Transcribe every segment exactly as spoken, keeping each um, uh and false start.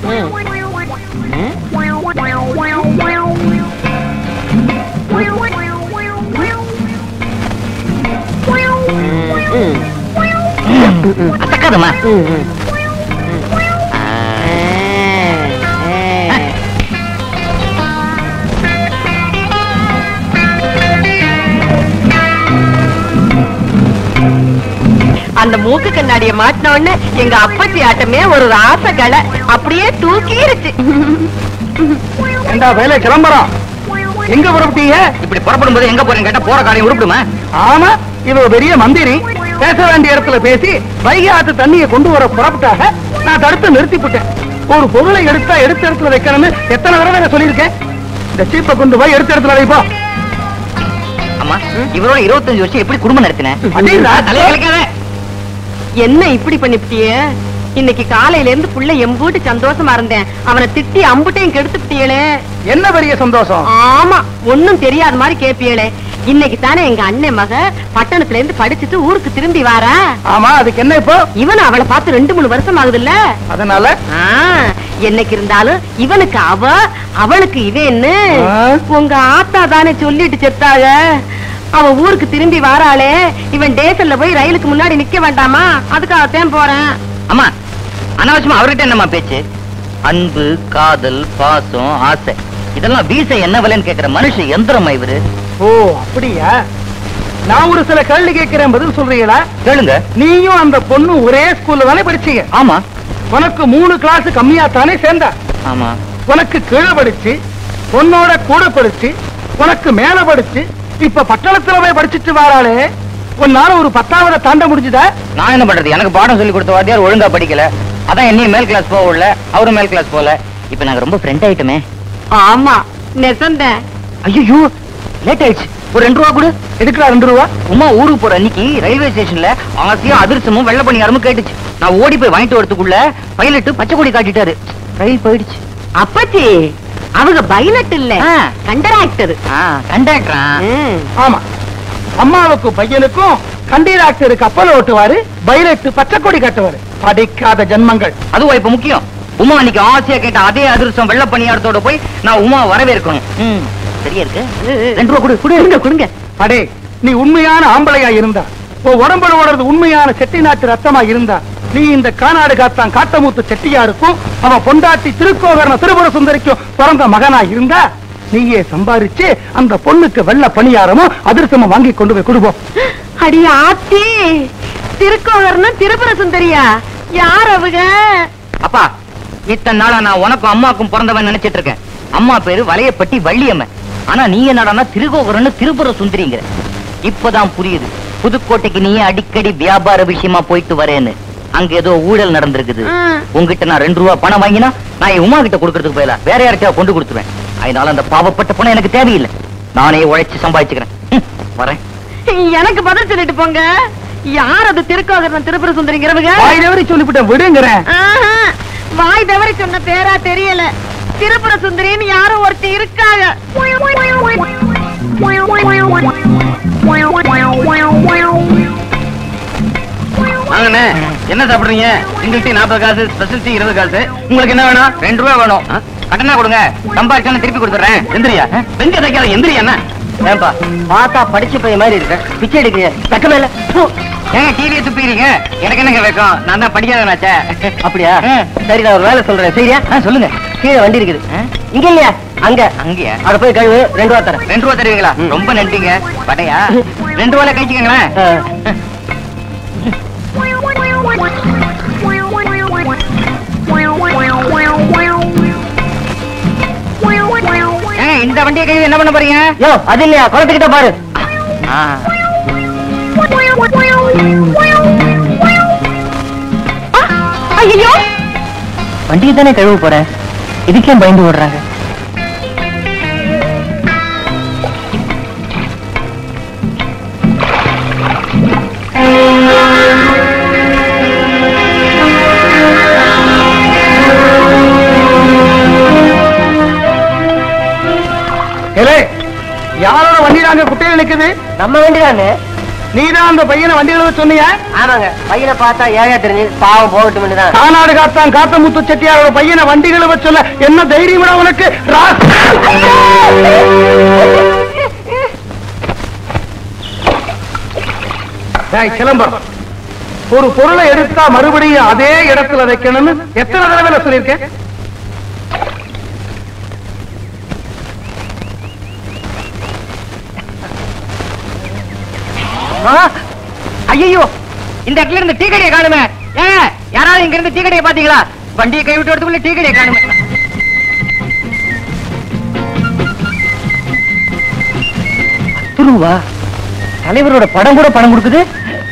அசக்காதமா. அந்த மூக்கு கண்ணாடிய மாட்டின உடனே எங்க அப்பச்சி ஆட்டமே ஒரு ராச கலை அப்படியே தூக்கிருச்சு. ஏண்டா வேலை கிளம்புறோம். எங்க புறப்பட்டீங்க? இப்படி புறப்படும் போது எங்க போறீங்க கேட்டா போற காரியம் உருப்பிடுமா? ஆமா, இவ பெரிய மந்திரி. பேச வேண்டிய இடத்துல பேசி வைகை ஆத்து தண்ணியை கொண்டு வர புறப்பட்டாக நான் தடுத்து நிறுத்திவிட்டேன். ஒரு பொருளை எடுத்தா எடுத்த இடத்துல வைக்கணும்னு எத்தனை தடவை நான் சொல்லியிருக்கேன். இந்த சீப்பை கொண்டு போய் எடுத்த இடத்துல வைப்போம். அம்மா, இவரோட இருபத்தஞ்சு வருஷம் எப்படி குடும்பம் நடத்தினேன்? என்ன இப்படி பண்ணிவிட்டியே? இன்னைக்கு காலையில இருந்து புள்ள எம்பூட்டு சந்தோஷமா இருந்தேன். அவனை திட்டி அம்புட்டையும் கெடுத்துட்டியலே. என்ன பெரிய சந்தோஷம்? ஆமா, ஒண்ணும் தெரியாத மாதிரி கேப்பியலே. இன்னைக்கு தானே எங்க அண்ணன் மக பட்டணத்துல இருந்து படிச்சுட்டு ஊருக்கு திரும்பி வாரா. ஆமா, அதுக்கு என்ன இப்போ? இவன் அவளை பார்த்து ரெண்டு மூணு வருஷம் ஆகுதுல்ல. அதனால என்னைக்கு இருந்தாலும் இவனுக்கு அவ, அவளுக்கு இவன்னு உங்க ஆத்தா தானே சொல்லிட்டு செத்தாங்க. அவன் ஊருக்கு திரும்பி வாராளே, இவன் டேசல்ல போய் ரயிலுக்கு முன்னாடி நிக்க வேண்டாமா? அதுக்காகத்தான் போறேன். அம்மா, அனாவசியமா அவர்கிட்ட என்னம்மா பேச்சு? அன்பு, காதல், பாசம், ஆசை இதெல்லாம் வீச என்ன விலைன்னு கேக்குற மனுஷன் எந்திரமா இவரு. ஓ அப்படியா? நான் ஒரு சில கேள்வி கேட்கிறேன், பதில் சொல்றீங்களா? கேளுங்க. நீயும் அந்த பொண்ணு ஒரே ஸ்கூல்ல தானே படிச்சீங்க? ஆமா. உனக்கு மூணு கிளாஸ் கம்மியா தானே சேர்ந்தா? ஆமா. உனக்கு கீழே படிச்சு, பொண்ணோட கூட படிச்சு, உனக்கு மேல படிச்சு, இப்ப பட்டணத்துல போய் படிச்சுட்டு வராளே, உன்னால ஒரு பத்தாவது தாண்ட முடிஞ்சுதா? நான் என்ன பண்றது? எனக்கு பாடம் சொல்லி கொடுத்த வாத்தியார் ஒழுங்கா படிக்கல. அதான் என்னையும் மேல் கிளாஸ் போக விடல, அவரும் மேல் கிளாஸ் போல. இப்ப நாங்க ரொம்ப ஃப்ரெண்ட் ஆயிட்டோமே. ஆமா, நெசந்த. ஐயோ, லேட் ஆயிடுச்சு. ஒரு ரெண்டு ரூபா கொடு. எடுக்கிறா ரெண்டு ரூபா? உமா ஊருக்கு போற அன்னைக்கு ரயில்வே ஸ்டேஷன்ல ஆசையும் அதிர்ஷ்டமும் வெள்ள பணியாரமும் கேட்டுச்சு. நான் ஓடி போய் வாங்கிட்டு வரதுக்குள்ள பைலட் பச்சை கொடி காட்டிட்டாரு. ரயில் போயிடுச்சு. அப்பச்சி, அவங்க பைலட் இல்ல, கண்டக்டர். கண்டக்டரா? ஆமா, அம்மாவுக்கும் பையனுக்கும் கண்டக்டர் கப்பல் ஓட்டுவாரு, பைலட் பச்சை கொடி கட்டுவாரு. படிக்காத ஜன்மங்கள். அதுவா இப்ப முக்கியம்? உமா அன்னைக்கு ஆசையா கேட்ட அதே அதிர்ஷ்டம் வெள்ள பணியாரத்தோட போய் நான் உமா வரவேற்கணும். சரியா இருக்கு. ரெண்டு ரூபா கொடு. கொடுங்க கொடுங்க. அடே, நீ உண்மையான ஆம்பளையா இருந்தா, உன் உடம்புல ஓடுறது உண்மையான செட்டி நாட்டு ரத்தமா இருந்தா, நீ இந்த காநாடு காத்தான் காட்டமூத்து செட்டியாருக்கும் அவன் பொண்டாட்டி திருக்கோவரண திருபுர சுந்தரிக்கும் பிறந்த மகனா இருந்தா, நீயே சம்பாரிச்சு அந்த பொண்ணுக்கு வெள்ள பணியாரமும் அதிர்ஷ்டமும் வாங்கி கொண்டு போய் கொடுப்போம். அடி ஆத்தி, திருக்கோவரணம் திருபுர சுந்தரியா? யார் அவங்க? அப்பா, இத்தனை நாளா நான் உனக்கும் அம்மாக்கும் பிறந்தவன் நினைச்சிட்டு இருக்கேன். அம்மா பேரு வளையப்பட்டி வள்ளியம்மன். ஆனா நீ என்னடா திருக்கோவரணம் திருபுர சுந்தரிங்கிற. இப்பதான் புரியுது புதுக்கோட்டைக்கு நீயே அடிக்கடி வியாபார விஷயமா போயிட்டு வரேன்னு. அங்க ஏதோ ஊழல் நடந்திருக்குது. உங்ககிட்ட நான் ரெண்டு ரூபா பணம் வாங்கினா நான் உமா கிட்ட கொடுக்கறதுக்கு போயில வேற யார்கிட்ட கொண்டு கொடுத்துருவேன். அதனால அந்த பாவப்பட்ட பணம் எனக்கு தேவையில்லை. நானே உழைச்சு சம்பாதிச்சுக்கிறேன். வரேன். எனக்கு பதில் சொல்லிட்டு போங்க. யார் அது திருக்கோவரணம் திருபுர சுந்தரிங்கிறவங்க? வாய் தவறி சொல்லிவிட்டேன், விடுங்கிறேன். வாய் தவறி சொன்ன பேரா தெரியல. திருபுர சுந்தரின்னு யாரும் ஒருத்தி இருக்காங்க. என்ன சாப்பிடுறீங்க? சிங்கிள் டீ நாற்பது காசு, ஸ்பெஷல் டீ இருபது காசு. உங்களுக்கு என்ன வேணும்? ரெண்டு ரூபா வேணும். கட்டணா கொடுங்க, சம்பாதிச்சாலும் திருப்பி கொடுத்துறேன். எந்திரியா? பெஞ்ச தைக்காத எந்திரியா? என்ன ஏன்பா பார்த்தா படிச்ச பையன் மாதிரி இருக்க, பிச்சை எடுக்கிறீங்க. தக்கமே இல்ல. ஏங்க டிவியை துப்பிக்கிறீங்க? எனக்கு என்னங்க வைக்கும்? நான் தான் படிக்காதனாச்சே. அப்படியா? சரி, நான் ஒரு வேலை சொல்றேன். சரியா? சொல்லுங்க. கீழே வண்டி இருக்குது. இங்க இல்லையா? அங்க. அங்கயா? அத போய் கழுவு. ரெண்டு ரூபா தரேன். ரெண்டு ரூபா தருவீங்களா? ரொம்ப நன்றிங்க. படையா ரெண்டு ரூபாய் கழிச்சுக்கங்களேன். இந்த வண்டியை கழுவி என்ன பண்ண போறீங்க? யோ, அது இல்லையா, குளத்துக்கிட்ட பாரு. ஐயோ, வண்டியை தானே கழுவ போறேன். இதுக்கே பயந்து ஓடுறாங்க. யாரோட வண்டி நாங்க குட்டையில நிக்குது? நம்ம வண்டி தானே. நீதான் அந்த பையனை வண்டிகளை சொன்னியா? ஆமாங்க, பையனை பார்த்தா ஏழையா தெரிஞ்சு பாவம் போகட்டும் தான். கானாடு காத்தான் காத்தமுத்து செட்டியாரோட பையனை வண்டிகளை சொல்ல என்ன தைரியம் உனக்கு? கிளம்புறோம். ஒரு பொருளை எடுத்தா மறுபடியும் அதே இடத்துல வைக்கணும்னு எத்தனை தடவை சொல்லியிருக்கேன்? ஐயோ, இந்த இடத்துல இருந்து டீ கடையை காணுமே. ஏங்க, யாராவது இங்க இருந்து டீ கடையை பாத்தீங்களா? வண்டியை கை விட்டு வரதுக்குள்ள டீ கடையை காணுமே. துருவா தலைவரோட படம் கூட பணம் கொடுக்குது.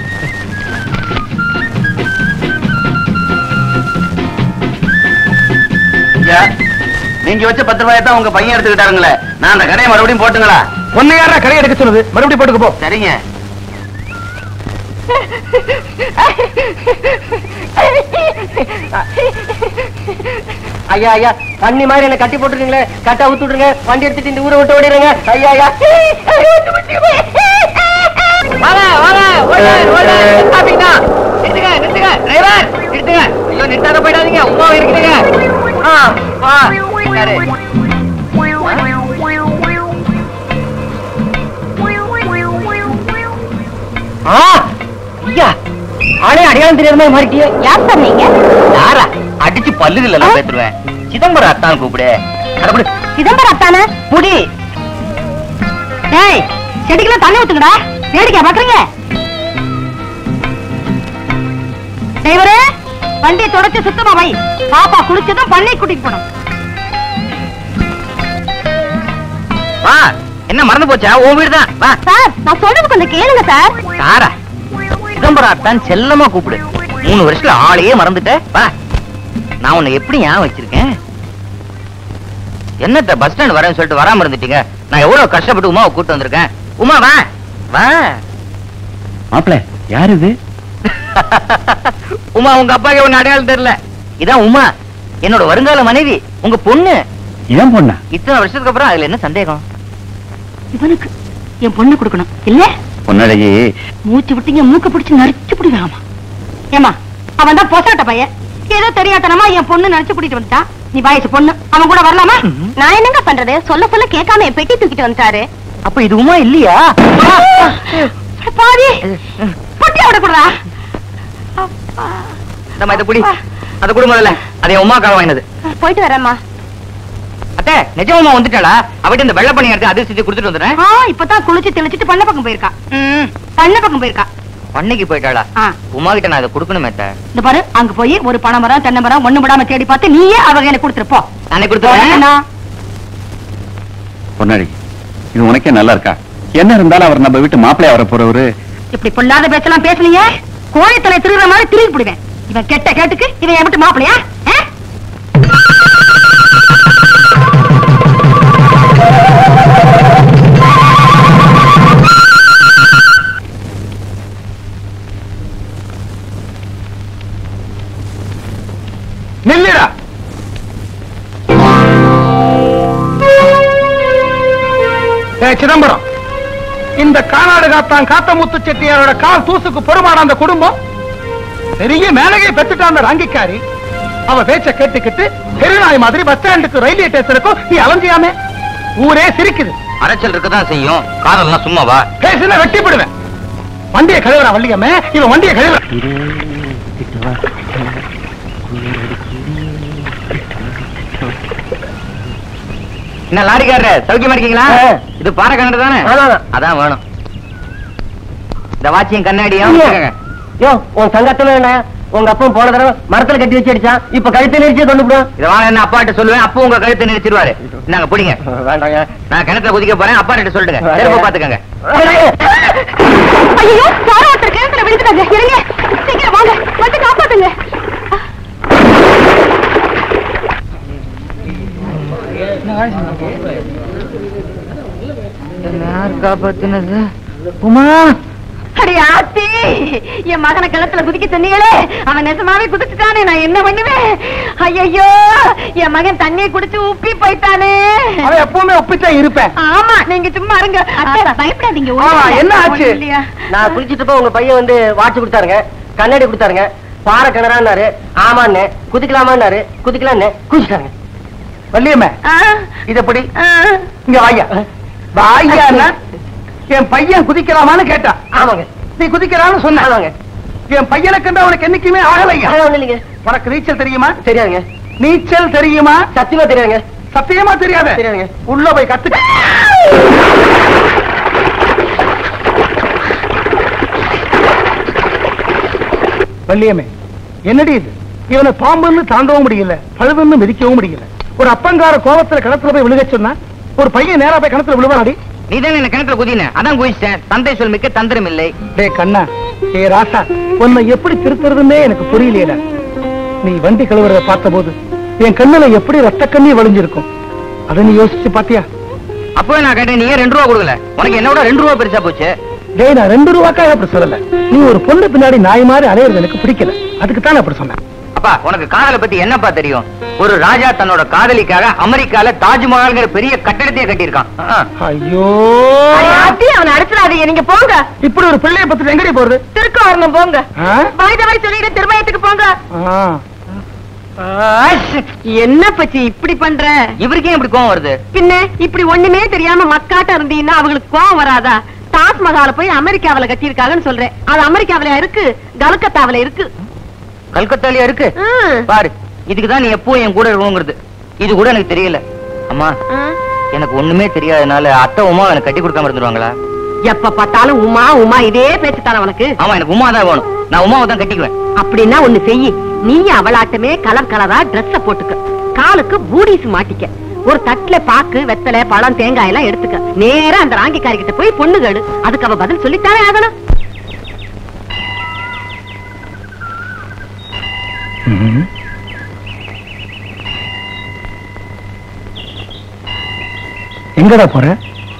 நீங்க வச்ச பத்து ரூபாய் தான் உங்க பையன் எடுத்துக்கிட்டாருங்களே. நான் அந்த கடையை மறுபடியும் போட்டுங்களா? ஒன்னு யாரா கடை எடுக்க சொன்னது? மறுபடியும் போட்டுக்க போ. சரிங்க. ஐயா ஐயா, தண்ணி மாதிரி என்ன கட்டி போட்டுருக்கீங்களே, கட்ட ஊத்து விட்டுருங்க. வண்டி எடுத்துட்டு இந்த ஊரை விட்டு ஓடிடுங்க. ஐயா ஐயா, வாங்க வாங்க, நிறுத்துங்க நிறுத்துங்க, டிரைவர் நிறுத்துங்க. ஐயோ, நிறுத்தாத போயிடாதீங்க, உமா இருக்குதுங்க. ஐயா, ஆளே அடையாளம் தெரியாத மாதிரி மாறிட்டியே. யார் சார் நீங்க? யாரா? அடிச்சு பல்லுகள் எல்லாம் பேத்துருவேன். சிதம்பரம் அத்தான் கூப்பிடு. சிதம்பரம் அத்தான முடி. டேய், செடிக்கெல்லாம் தண்ணி ஊத்துங்கடா. வேடிக்கை பாக்குறீங்க? டிரைவரே, வண்டியை தொடச்சு சுத்தமா வை. பாப்பா குளிச்சதும் பண்ணி கூட்டிட்டு போனோம். வா, என்ன மறந்து போச்சா? உன் வீடு தான். வா சார், நான் சொல்றது கொஞ்சம் கேளுங்க சார். சாரா, சிதம்பரம் அத்தான் செல்லமா கூப்பிடு. மூணு வருஷத்துல ஆளையே மறந்துட்ட. வா, நான் உன்னை எப்படி ஞாபகம் வச்சிருக்கேன்? என்னத்த பஸ் ஸ்டாண்ட் வரேன்னு சொல்லிட்டு வராம இருந்துட்டீங்க. நான் எவ்வளவு கஷ்டப்பட்டு உமாவை கூட்டு வந்திருக்கேன். உமா வா வா. மாப்பிள்ள, யாரு இது? உமா, உங்க அப்பாக்கு ஒண்ணு அடையாளம் தெரியல. இதான் உமா, என்னோட வருங்கால மனைவி, உங்க பொண்ணு. ஏன் பொண்ணா? இத்தனை வருஷத்துக்கு அப்புறம் அதுல என்ன சந்தேகம்? இவனுக்கு என் பொண்ணு கொடுக்கணும் இல்ல? பொண்ணழகி, மூச்சு விட்டீங்க, மூக்க பிடிச்சு நரிச்சு பிடிவாமா. ஏமா, அவன் தான் பொசாட்ட பையன். ஏதோ தெரியாதனமா என் பொண்ணு நினைச்சு கூட்டிட்டு வந்துட்டா. நீ வயசு பொண்ணு, அவன் கூட வரலாமா? நான் என்னங்க பண்றது? சொல்ல சொல்ல கேட்காம என் பெட்டி தூக்கிட்டு வந்துட்டாரு. அப்ப இது உமா இல்லையா? பாதி பொட்டி விட கூடா. நம்ம இதை குடி, அதை குடு முதல்ல. அதை உமாக்காக வாங்கினது. போயிட்டு வரேம்மா. அத்தை, நிஜமா வந்துட்டாளா? அவட்ட இந்த வெள்ளை பண்ணி எடுத்து அதிர்ஷ்டத்தை கொடுத்துட்டு வந்துடுறேன். இப்பதான் குளிச்சு தெளிச்சிட்டு பண்ண பக்கம் போயிருக்கா. பண்ண பக்கம் போயிருக்கா. பண்ணைக்கு போயிட்டாளா? உமா கிட்ட நான் இதை கொடுக்கணுமே. இந்த பாரு, அங்க போய் ஒரு பனை மரம் தென்னை மரம் ஒண்ணு விடாம தேடி பார்த்து நீயே அவங்க எனக்கு கொடுத்துருப்போம். நானே கொடுத்துருவேன். பொண்ணழகி, இது உனக்கே நல்லா இருக்கா? என்ன இருந்தாலும் அவர் நம்ம வீட்டு மாப்பிள்ளையா வர போறவரு. இப்படி பொல்லாத பேச்செல்லாம் பேசுனீங்க, கோழி தலை திருடுற மாதிரி திரும்பி போடுவேன். இவன் கெட்ட கேட்டுக்கு இவன் என் வீட்டு மாப்பிள்ளையா? நில்லுடா. சிதம்பரம், இந்த கானாடு காத்தான் காத்தமுத்து செட்டியாரோட கால் தூசுக்கு பொறுமான அந்த குடும்பம் பெரிய மேலகை பெற்றுட்டான். அந்த ராங்கிக்காரி அவ பேச்ச கேட்டுக்கிட்டு பெருநாய் மாதிரி பஸ் ஸ்டாண்டுக்கு ரயில்வே ஸ்டேஷனுக்கும் நீ அலைஞ்சியாமே. ஊரே சிரிக்குது. அரைச்சல் இருக்கதான் செய்யும். காதல்லாம் சும்மாவா? பேசுனா வெட்டி போடுவேன். வண்டியை கழுவுறா வள்ளியம்மே, இவன் வண்டியை கழுவுற. என்ன லாரிக்காரர், சௌக்கியமா இருக்கீங்களா? இது பாறை கண்ணாடி தானே? அதான் வேணும். இந்த வாட்சியும் கண்ணாடியும். உன் சங்கத்துல உங்க அப்பா போன தடவை மரத்துல கட்டி வச்சு அடிச்சான். இப்ப கழுத்தை நெரிச்சு கொண்டு போடும். இதை வாங்க, என்ன அப்பாட்ட சொல்லுவேன். அப்பா உங்க கழுத்தை நெரிச்சிருவாரு. நாங்க பிடிங்க. வேண்டாங்க, நான் கிணத்துல குதிக்க போறேன். அப்பா கிட்ட சொல்லிடுங்க. செருப்பு பாத்துக்கங்க. ஐயோ, யாரோ ஒருத்தர் கிணத்துல விழுந்துட்டாங்க. இருங்க, சீக்கிரம் வாங்க, வந்து காப்பாத்துங்க. யார் காப்பாத்தினது? உமா, அடி ஆத்தி, என் மகனை கிணத்துல குதிக்க சொன்னீங்களே, அவன் நெசமாவே குதிச்சுட்டானே, நான் என்ன பண்ணுவேன்? ஐயோ, என் மகன் தண்ணியை குடிச்சு உப்பி போயிட்டானே. அவன் எப்பவுமே உப்பித்தான் இருப்பேன். ஆமா, நீங்க சும்மா இருங்க. பயப்படாதீங்க. என்ன ஆச்சு? நான் குளிச்சிட்டு போ, உங்க பையன் வந்து வாட்ச் கொடுத்தாருங்க, கண்ணாடி கொடுத்தாருங்க, பாறை கிணறான்னாரு, ஆமான்னு குதிக்கலாமான்னாரு, குதிக்கலான்னு குதிச்சிட்டாருங்க. வள்ளியம்மே, இதப்படி இங்க வாயா வாயா. என் பையன் குதிக்கலாமான்னு கேட்டான். ஆமாங்க. நீ குதிக்கலாம்னு சொன்ன. ஆமாங்க. என் பையனை கண்டு அவனுக்கு என்னைக்குமே ஆகலையா? இல்லைங்க. உனக்கு நீச்சல் தெரியுமா? தெரியாதுங்க. நீச்சல் தெரியுமா? சத்தியமா தெரியாதுங்க. சத்தியமா தெரியாத? தெரியாதுங்க. உள்ள போய் கத்துக்க. வள்ளியம்மே, என்னடி இது? இவனை பாம்புன்னு தாண்டவும் முடியல, பழுதுன்னு மிதிக்கவும் முடியல. ஒரு அப்பங்கார கோபத்துல கிணத்துல போய் விழுக சொன்னா ஒரு பையன் நேரா போய் கிணத்துல விழுவாடி. நீ தானே என்ன கிணத்துல குதின, அதான் குதிச்சிட்டேன். தந்தை சொல் மிக்க தந்திரம் இல்லை. டே கண்ணா, ஏ ராசா, உன்னை எப்படி திருத்துறதுன்னே எனக்கு புரியலையில. நீ வண்டி கழுவுறத பார்த்த போது என் கண்ணுல எப்படி ரத்த கண்ணி வழிஞ்சிருக்கும், அதை நீ யோசிச்சு பாத்தியா? அப்பவே நான் கேட்டேன், நீ ரெண்டு ரூபா கொடுக்கல. உனக்கு என்னோட ரெண்டு ரூபா பெருசா போச்சு. டேய், நான் ரெண்டு ரூபாக்காக அப்படி சொல்லல. நீ ஒரு பொண்ணு பின்னாடி நாய் மாதிரி அலையிறது எனக்கு பிடிக்கல, அதுக்கு தான் அப்படி சொன்னேன். அப்பா, உனக்கு காதலை பத்தி என்னப்பா தெரியும்? ஒரு ராஜா தன்னோட காதலிக்காக அமெரிக்கால தாஜ்மஹால்ங்கிற பெரிய கட்டடத்தையே கட்டியிருக்கான். ஐயோ, அவன் அடிச்சிடாதீங்க, நீங்க போங்க. இப்படி ஒரு பிள்ளைய பத்தி எங்கடி போறது? திருக்க வரணும், போங்க. வாய்தவாய் சொல்லிட்டு திருமயத்துக்கு போங்க. என்ன பச்சி இப்படி பண்ற? இவருக்கே இப்படி கோவம் வருது? பின்ன இப்படி ஒண்ணுமே தெரியாம மக்காட்ட இருந்தீங்கன்னா அவங்களுக்கு கோவம் வராதா? தாஜ்மஹால போய் அமெரிக்காவில கட்டியிருக்காங்கன்னு சொல்றேன். அது அமெரிக்காவில இருக்கு, கல்கத்தாவில இருக்கு. கல்கத்தாலியா இருக்கு பாரு. இதுக்குதான் நீ எப்போ என் கூட இருக்கணுங்கிறது. இது கூட எனக்கு தெரியல. அம்மா, எனக்கு ஒண்ணுமே தெரியாதனால அத்தை உமா எனக்கு கட்டி கொடுக்காம இருந்துருவாங்களா? எப்ப பார்த்தாலும் உமா உமா இதே பேச்சு தானே உனக்கு? ஆமா, எனக்கு உமா தான் வேணும். நான் உமாவை தான் கட்டிக்குவேன். அப்படின்னா ஒண்ணு செய்யி, நீ அவளாட்டமே கலர் கலரா ட்ரெஸ்ஸ போட்டுக்க, காலுக்கு பூடிஸ் மாட்டிக்க, ஒரு தட்டுல பாக்கு வெத்தலை பழம் தேங்காய் எல்லாம் எடுத்துக்க, நேரா அந்த ராங்கிக்காரி கிட்ட போய் பொண்ணு கேடு. அதுக்கு அவ பதில் சொல்லித்தானே ஆகணும். எங்கடா போற?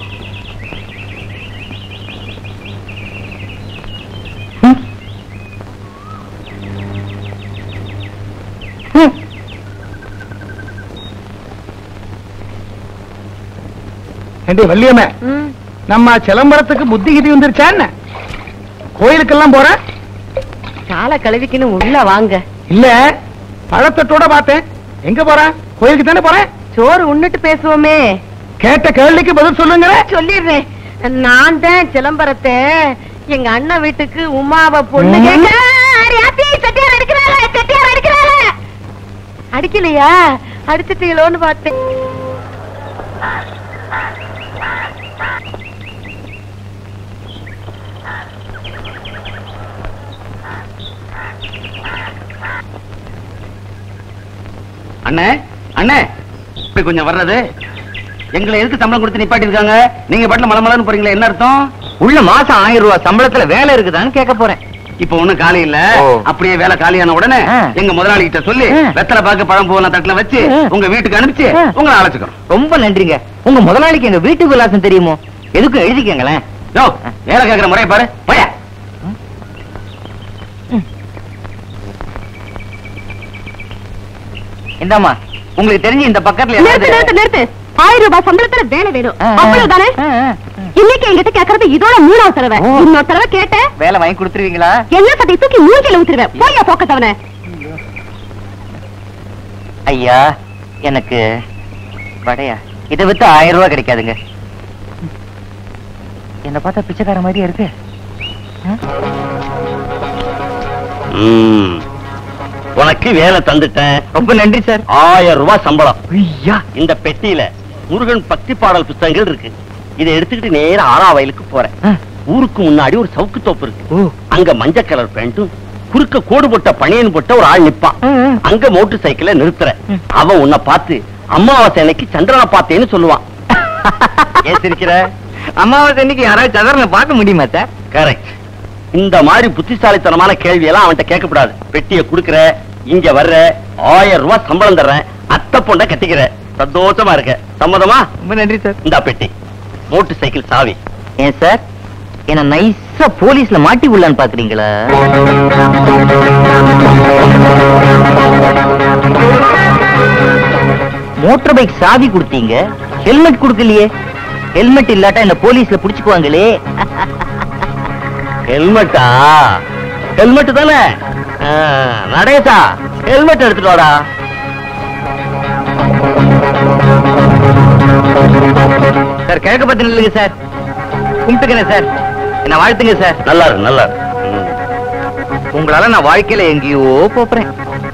வள்ளியம்மே, நம்ம சிலம்பரத்துக்கு புத்தி கிதி வந்துருச்சா என்ன? கோயிலுக்கெல்லாம் போற? கால கழுவிக்குன்னு உள்ள வாங்க. இல்ல, பழத்தட்டோட பார்த்தேன். எங்க போற? கோயிலுக்கு தானே போறேன். சோறு உண்ணுட்டு பேசுவோமே. கேட்ட கேள்விக்கு பதில் சொல்லுங்க. சொல்லிடுறேன். நான் தான் சிலம்பரத்தை எங்க அண்ணன் வீட்டுக்கு உமாவை பொண்ணு கேட்க. அடிக்கலையா? அடிச்சுட்டீங்களோன்னு பார்த்தேன். அண்ணே, அண்ணே, இப்படி கொஞ்சம் வர்றது. எங்களை எதுக்கு சம்பளம் கொடுத்து நிப்பாட்டி இருக்காங்க? நீங்க பாட்டுல மலை மலன்னு போறீங்களா? என்ன அர்த்தம்? உள்ள மாசம் ஆயிரம் ரூபாய் சம்பளத்துல வேலை இருக்குதான்னு கேட்க போறேன். இப்ப ஒண்ணும் காலி இல்ல. அப்படியே வேலை காலியான உடனே எங்க முதலாளி கிட்ட சொல்லி வெத்தலை பாக்கு பழம் பூவெல்லாம் தட்டுல வச்சு உங்க வீட்டுக்கு அனுப்பிச்சு உங்களை அழைச்சுக்கிறோம். ரொம்ப நன்றிங்க. உங்க முதலாளிக்கு எங்க வீட்டு விலாசம் தெரியுமோ? எதுக்கும் எழுதிக்கங்களேன். வேலை கேட்கிற முறையை பாரு. போய இந்தாமா, உங்களுக்கு தெரிஞ்சு இந்த பக்கத்துல நிறுத்து. ஆயிரம் ரூபாய் சம்பளத்துல வேலை வேணும், அவ்வளவுதானே? இன்னைக்கு என்கிட்ட கேட்கறது இதோட மூணாவது தடவை. இன்னொரு தடவை கேட்ட வேலை வாங்கி கொடுத்துருவீங்களா? எல்லா சட்டை தூக்கி மூஞ்சில ஊத்துருவேன். போயா போக்கத்தவன. ஐயா, எனக்கு வடையா இதை வித்து ஆயிரம் ரூபாய் கிடைக்காதுங்க. என்ன பார்த்தா பிச்சைக்கார மாதிரியா இருக்கு. உனக்கு வேலை தந்துட்டேன். ரொம்ப நன்றி சார். ஆயிரம் ரூபாய் சம்பளம். இந்த பெட்டியில முருகன் பக்தி பாடல் புத்தகங்கள் இருக்கு. இதை எடுத்துக்கிட்டு நேர ஆறா வயலுக்கு போறேன். ஊருக்கு முன்னாடி ஒரு சவுக்கு தோப்பு இருக்கு. அங்க மஞ்சள் கலர் பேண்ட்டும் குறுக்க கோடு போட்ட பனியன் போட்ட ஒரு ஆள் நிப்பான். அங்க மோட்டர் சைக்கிள நிறுத்துற. அவன் உன்னை பார்த்து அமாவாசை அன்னைக்கு சந்திரனை பார்த்தேன்னு சொல்லுவான். ஏன் சிரிக்கிற? அமாவாசை அன்னைக்கு யாராவது சந்திரனை பார்க்க முடியுமா சார்? கரெக்ட். இந்த மாதிரி புத்திசாலித்தனமான கேள்வி எல்லாம் அவன்கிட்ட கேட்கக்கூடாது. பெட்டியை குடுக்கற, இங்க வர்ற, ஆயிரம் ரூபாய் சம்பளம் தர்றேன், அத்தை பொண்ண கட்டிக்கிற, சந்தோஷமா இருக்க. சம்மதமா? ரொம்ப நன்றி சார். இந்த பெட்டி மோட்டர் சைக்கிள் சாவி. ஏன் சார்? என்ன நைஸா போலீஸ்ல மாட்டி விடலான்னு பாக்குறீங்களா? மோட்டார் பைக் சாவி கொடுத்தீங்க, ஹெல்மெட் கொடுக்கலையே. ஹெல்மெட் இல்லாட்டா என்ன போலீஸ்ல புடிச்சுக்குவாங்களே. ஹெல்மெட்டா? ஹெல்மெட் தானே. நடேசா, ஹெல்மெட் எடுத்துட்டு வாடா. சார் கிழக்கு பத்தி நில்லுங்க சார். கும்பிட்டுக்கிறேன் சார். என்ன வாழ்த்துங்க சார். நல்லா இருக்கு, நல்லா இருக்கு. உங்களால நான் வாழ்க்கையில எங்கேயோ போறேன்.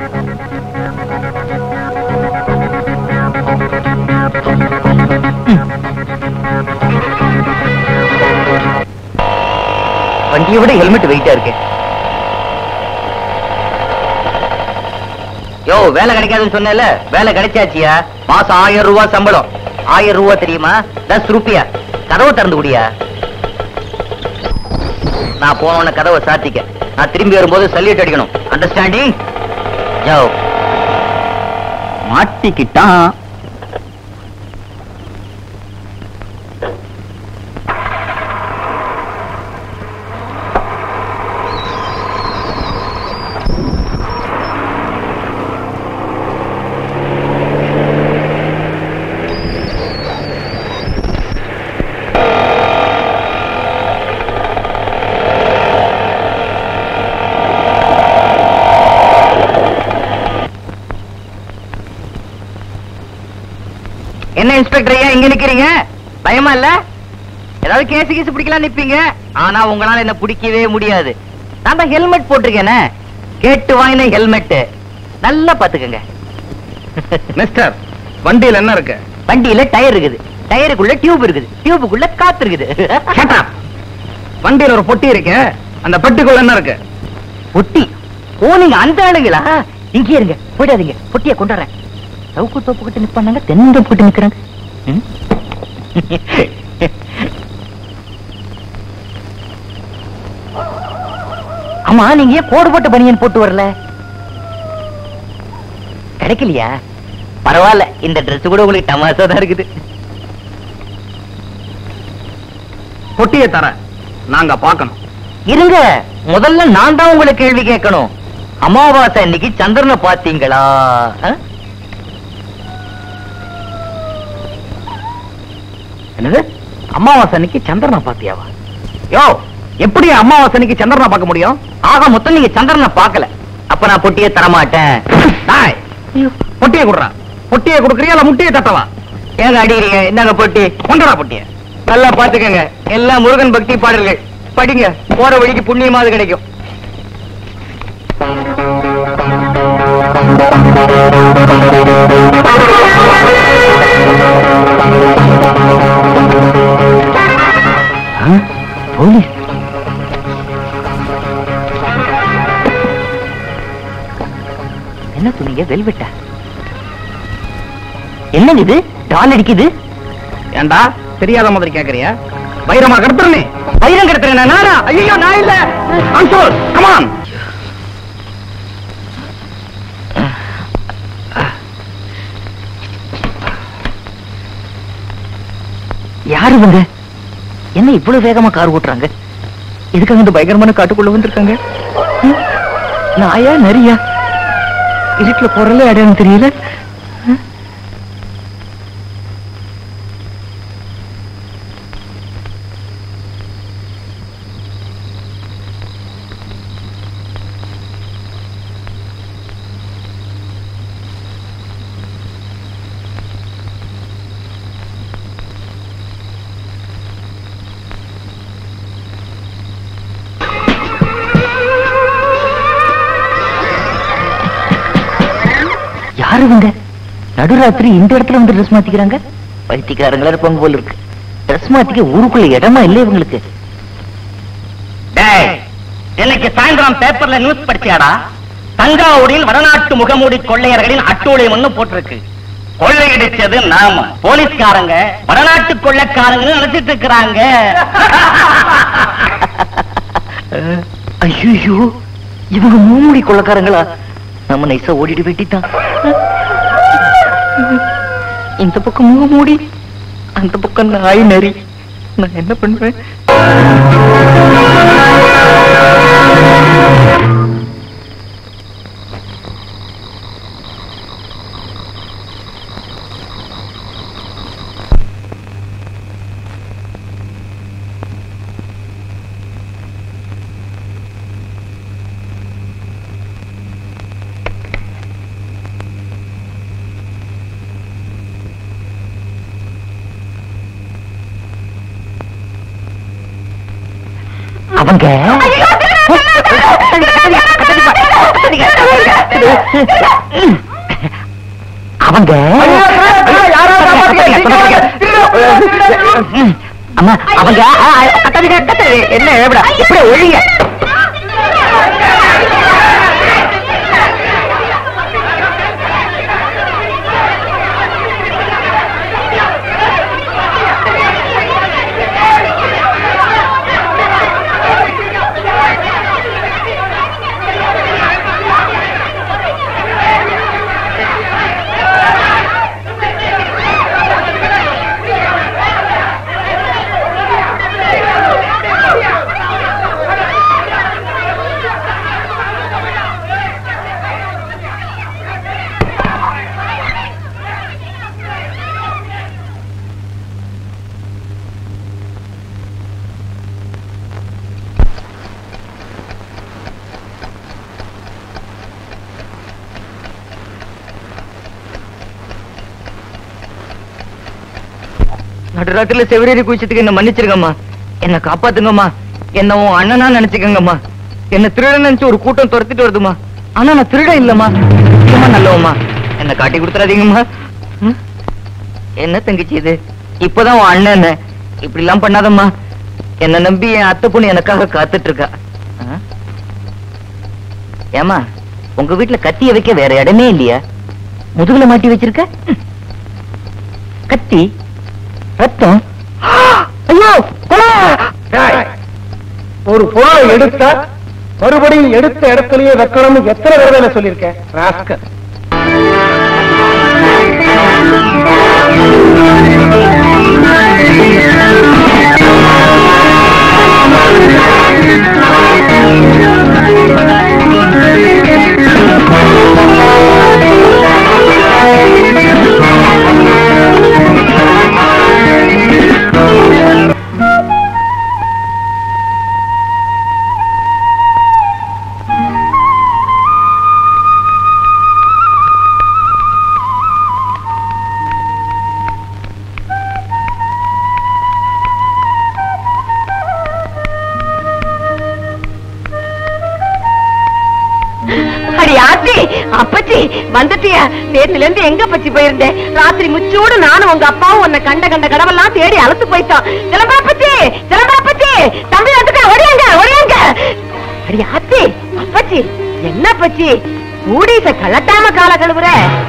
வண்டியை விட ஹெல்மெட் வெயிட்டா இருக்கு. யோ, வேலை கிடைக்காதுன்னு சொன்னேன்ல, வேலை கிடைச்சாச்சியா. மாசம் ஆயிரம் ரூபாய் சம்பளம். ஆயிரம் ரூபாய் தெரியுமா? தஸ் ரூபியா. கதவை திறந்து குடியா. நான் போன கதவை சாத்திக்க. நான் திரும்பி வரும்போது சல்யூட் அடிக்கணும். அண்டர்ஸ்டாண்டிங்? யோ, மாட்டிக்கிட்டான். என்ன இன்ஸ்பெக்டர் ஐயா இங்க நிக்கிறீங்க? பயமா இல்ல? ஏதாவது கேஸ் கேஸ் பிடிக்கலாம் நிப்பீங்க. ஆனா உங்களால என்ன பிடிக்கவே முடியாது. நான் தான் ஹெல்மெட் போட்டிருக்கேனே. கேட்டு வாங்கின ஹெல்மெட். நல்லா பாத்துக்கங்க. மிஸ்டர், வண்டியில என்ன இருக்கு? வண்டியில டயர் இருக்குது. டயருக்குள்ள டியூப் இருக்குது. டியூபுக்குள்ள காத்து இருக்குது. வண்டியில ஒரு பொட்டி இருக்கு. அந்த பெட்டிக்குள்ள என்ன இருக்கு? பொட்டி? ஓ, நீங்க அந்த ஆளுங்களா? இங்கே இருங்க, போயிடாதீங்க. பொட்டியை கொண்டாடுறேன். சவுக்கு தோப்பு கிட்ட நிப்பாங்க, தென்னந்தோப்பு கிட்ட நிக்கிறாங்க. ஆமா, நீங்க ஏன் கோடு போட்ட பனியன் போட்டு வரல? கிடைக்கலையா? பரவாயில்ல, இந்த ட்ரெஸ் கூட உங்களுக்கு தமாசா தான் இருக்குது. பொட்டியை தர நாங்க பாக்கணும். இருங்க, முதல்ல நான் தான் உங்களை கேள்வி கேட்கணும். அமாவாசை இன்னைக்கு சந்திரனை பாத்தீங்களா? என்னது? அமாவாசை அன்னைக்கு சந்திரனை பாத்தியாவா? யோ, எப்படி அமாவாசை அன்னைக்கு சந்திரனை பார்க்க முடியும்? ஆக மொத்தம் நீங்க சந்திரனை பார்க்கல. அப்ப நான் பொட்டியை தரமாட்டேன். பொட்டியை கொடுறா. பொட்டியை கொடுக்கறியா இல்ல முட்டியை தட்டவா? ஏங்க அடிக்கிறீங்க? இந்தாங்க பொட்டி. கொண்டடா பொட்டிய. நல்லா பாத்துக்கங்க. எல்லாம் முருகன் பக்தி பாடல்கள். படிங்க, போற வழிக்கு புண்ணியமாவது கிடைக்கும். போலீஸ். என்ன சொன்னீங்க? வெல்வெட்டா? என்னங்க இது? டால் அடிக்குது. ஏண்டா தெரியாத மாதிரி கேக்குறியா? வைரமா கடத்துறனே. வைரம் கடத்துறேன் நானா? ஐயோ, நான் இல்ல. Control, come on. யாரு இவங்க? என்ன இவ்வளவு வேகமா கார் ஓட்டுறாங்க? இதுக்காக இந்த பயங்கரமான காட்டுக்குள்ள வந்திருக்காங்க. நாயா நரியா? இருட்டுல போறல இடம் தெரியல. யாருங்க நடுராத்திரி இந்த இடத்துல வந்து ட்ரெஸ் மாத்திக்கிறாங்க? பைத்தியக்காரங்களா இருப்பாங்க போல இருக்கு. ட்ரெஸ் மாத்திக்க ஊருக்குள்ள இடமா இல்ல இவங்களுக்கு. இன்னைக்கு சாயந்தரம் பேப்பர்ல நியூஸ் படிச்சியாடா? தஞ்சாவூரில் வடநாட்டு முகமூடி கொள்ளையர்களின் அட்டூழியம் ஒண்ணு போட்டிருக்கு. கொள்ளையடிச்சது நாம. போலீஸ்காரங்க வடநாட்டு கொள்ளைக்காரங்க நினைச்சிட்டு இருக்கிறாங்க. ஐயோ, இவங்க மூடி கொள்ளைக்காரங்களா? நம்ம நைசா ஓடிட்டு வெட்டிட்டான். இந்த பக்கம் முக மூடி, அந்த பக்கம் நாய் நரி. நான் என்ன பண்ணுவேன்? அவங்க அவங்க அம்மா அவங்க என்ன எப்படி ஒழிங்க நடுராத்திரில செவரேறி குளிச்சதுக்கு என்ன மன்னிச்சிருங்கம்மா, என்ன காப்பாத்துங்கம்மா, என்ன உன் அண்ணனா நினைச்சுக்கங்கம்மா. என்ன திருடன் நினைச்சு ஒரு கூட்டம் துரத்திட்டு வருதுமா, ஆனா நான் திருடன் இல்லம்மா, நிச்சயமா நல்லவம்மா, என்ன காட்டி கொடுத்துறாதீங்கம்மா. என்ன தங்கச்சி இது, இப்பதான் உன் அண்ணன் இப்படி எல்லாம் பண்ணாதம்மா. என்ன நம்பி என் அத்தை பொண்ணு எனக்காக காத்துட்டு இருக்கா. ஏமா உங்க வீட்டுல கத்திய வைக்க வேற இடமே இல்லையா? முதுகுல மாட்டி வச்சிருக்க கத்தி, ரத்தம். ஐயோ ஒரு பொருளை எடுத்தா மறுபடியும் எடுத்த இடத்துலயே வைக்கணும்னு எத்தனை தடவை சொல்லியிருக்கேன் ராஸ்கல். அப்பச்சி வந்துட்டியா? நேத்துல இருந்து எங்க பச்சி போயிருந்தேன்? ராத்திரி முச்சோடு நானும் உங்க அப்பாவும் உன்னை கண்ட கண்ட கடவெல்லாம் தேடி அழுத்து போயிட்டோம். சிலம்பா பச்சி, சிலம்பா பச்சி, தம்பி வந்துட்டா, ஒடியாங்க ஒடியாங்க. அடி ஆத்தி, அப்பச்சி என்ன பச்சி ஊடிச கலட்டாம கால கழுவுற?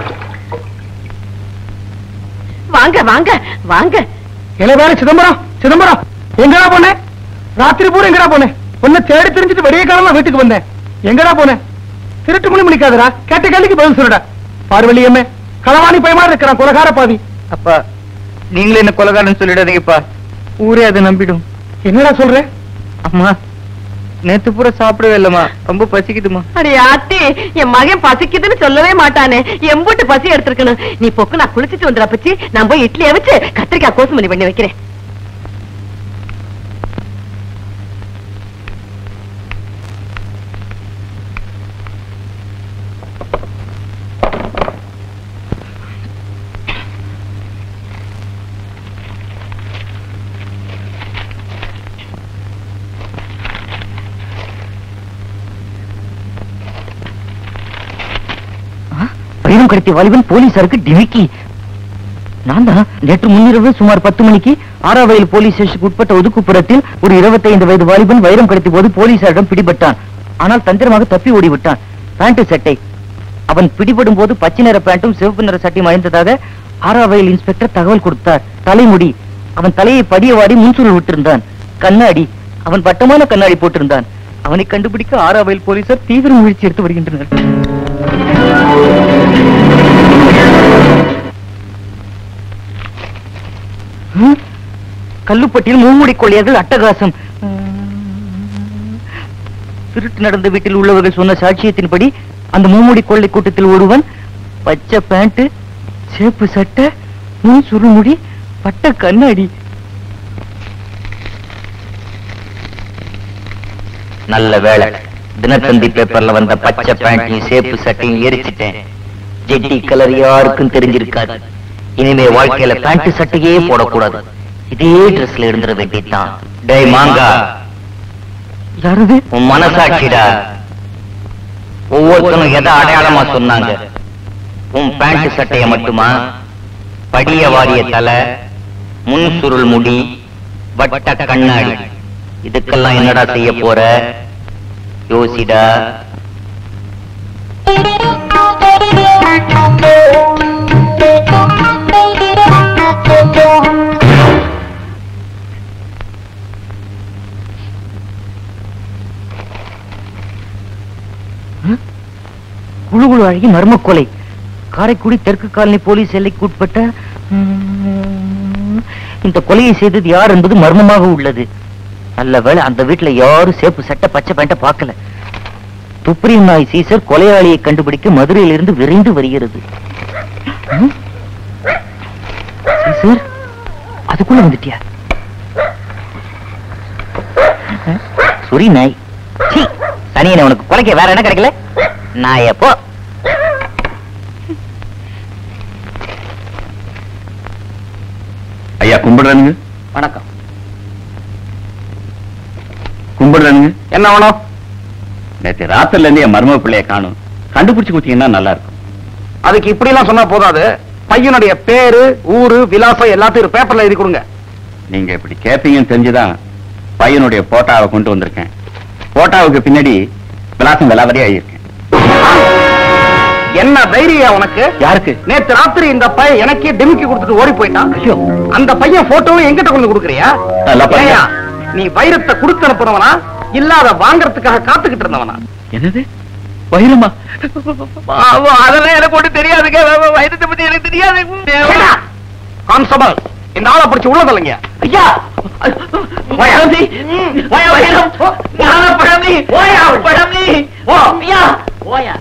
வாங்க வாங்க வாங்க. இளவேற சிதம்பரம், சிதம்பரம் எங்கடா போன? ராத்திரி பூரா எங்கடா போன? உன்னை தேடி தெரிஞ்சுட்டு விடிய காலமா வீட்டுக்கு வந்தேன். எங்கடா போன? திருட்டு மணி முடிக்காதரா, கேட்ட கேள்விக்கு பதில் சொல்லுடா. பார்வலியம்மே களவாணி பயமா இருக்கிறான், கொலகார பாவி. அப்பா நீங்களே என்ன கொலகாரன்னு சொல்லிடாதீங்கப்பா, ஊரே அதை நம்பிடும். என்னடா சொல்ற? அம்மா நேத்து பூரா சாப்பிடவே இல்லம்மா, ரொம்ப பசிக்குதுமா. அடி ஆத்தி, என் மகன் பசிக்குதுன்னு சொல்லவே மாட்டானே, எம்பூட்டு பசி எடுத்திருக்கணும். நீ பொக்கு நான் குளிச்சுட்டு வந்துடா பச்சி, நான் போய் இட்லியை வச்சு கத்திரிக்காய் கோசுமணி பண்ணி வைக்கிறேன். வைரம் கடத்திய வாலிபன் போலீசாருக்கு டிமிக்கி. நான் தான் நேற்று முன்னிரவு சுமார் பத்து மணிக்கு ஆறாவயல் போலீஸ் ஸ்டேஷனுக்கு உட்பட்ட ஒதுக்குப்புறத்தில் ஒரு இருபத்தி ஐந்து வயது வாலிபன் வைரம் கடத்திய போது போலீசாரிடம் பிடிபட்டான். ஆனால் தந்திரமாக தப்பி ஓடிவிட்டான். பேண்ட் சட்டை, அவன் பிடிபடும் போது பச்சை நிற பேண்ட்டும் சிவப்பு நிற சட்டையும் அணிந்ததாக ஆறாவயல் இன்ஸ்பெக்டர் தகவல் கொடுத்தார். தலைமுடி, அவன் தலையை படியவாடி முன்சூழல் விட்டிருந்தான். கண்ணாடி, அவன் வட்டமான கண்ணாடி போட்டிருந்தான். அவனை கண்டுபிடிக்க ஆறாவயல் போலீசார் தீவிர முயற்சி எடுத்து வருகின்றனர். கல்லுப்பட்டியில் மூமுடி கொள்ளையர்கள் அட்டகாசம். திருட்டு நடந்த வீட்டில் உள்ளவர்கள் சொன்ன சாட்சியத்தின்படி அந்த மூமுடி கொள்ளை கூட்டத்தில் ஒருவன் பச்சை பேண்ட், சேப்பு சட்டை, முன் சுருமுடி, பட்ட கண்ணாடி. நல்ல வேளை, தினத்தந்தி பேப்பர்ல வந்த பச்சை பேண்டையும் சேப்பு சட்டையும் எரிச்சிட்டேன். ஜெட்டி கலர் யாருக்கும் தெரிஞ்சிருக்காது. இனிமே வாழ்க்கையில பேண்ட் சட்டையே போடக்கூடாது. இதே ட்ரெஸ்ல இருந்துட வேண்டியதான். டேய் மாங்கா, யாருது? உன் மனசாட்சிடா. ஒவ்வொருத்தனும் எதை அடையாளமா சொன்னாங்க? உன் பேண்ட் சட்டைய மட்டுமா? படிய வாரிய தலை, முன் சுருள் முடி, வட்ட கண்ணாடி, இதுக்கெல்லாம் என்னடா செய்ய போற? யோசிடா. குழு குழு அழகி மர்ம கொலை. காரைக்குடி தெற்கு காலனி போலீஸ் எல்லைக்கு உட்பட்ட இந்த கொலையை செய்தது யார் என்பது மர்மமாக உள்ளது. நல்ல வேளை அந்த வீட்டுல யாரும் சேப்பு சட்டை பச்சை பேண்ட பார்க்கல. துப்ரீம் நாய் சீசர் கொலையாளியை கண்டுபிடிக்க மதுரையிலிருந்து விரைந்து வருகிறது. சீசர், அதுக்குள்ள வந்துட்டியா? சுரி நாய். சனியனை உனக்கு கொலைக்க வேற என்ன கிடைக்கல? நாய போ. ஐயா கும்பிடுறானுங்க. வணக்கம். கும்பிடுறானுங்க. என்ன வேணும்? நேற்று ராத்திரில இருந்து என் மருமக பிள்ளைய காணும். கண்டுபிடிச்சு கொடுத்தீங்கன்னா நல்லா இருக்கும். அதுக்கு இப்படி எல்லாம் சொன்னா போதாது. பையனுடைய பேரு, ஊரு, விலாசம் எல்லாத்தையும் ஒரு பேப்பர்ல எழுதி கொடுங்க. நீங்க இப்படி கேப்பீங்கன்னு தெரிஞ்சுதான் பையனுடைய போட்டாவை கொண்டு வந்திருக்கேன். போட்டாவுக்கு பின்னாடி விலாசம் விலாவரியா இருக்கேன். என்ன தைரியம் உனக்கு? யாருக்கு? நேத்து ராத்திரி இந்த பையன் எனக்கே டிமிக்கி கொடுத்துட்டு ஓடி போயிட்டான். ஐயோ, அந்த பையன் போட்டோவும் எங்கிட்ட கொண்டு கொடுக்குறியா? நல்லா பாருங்க. ஏய்யா, நீ வைரத்தை கொடுத்து அனுப்புறவனா இல்லாத வாங்கறதுக்காக காத்துக்கிட்டு இருந்தவனா? என்னது வைரமா? அதெல்லாம் எனக்கு ஒண்ணு தெரியாதுங்க. வைரத்தை பத்தி எனக்கு தெரியாது. கான்ஸ்டபிள், இந்த ஆளை பிடிச்சு உள்ள தள்ளுங்க. ஐயா, பழனி, வைரம், பழனி, பழனி, ஓ ஐயா, ஓயா.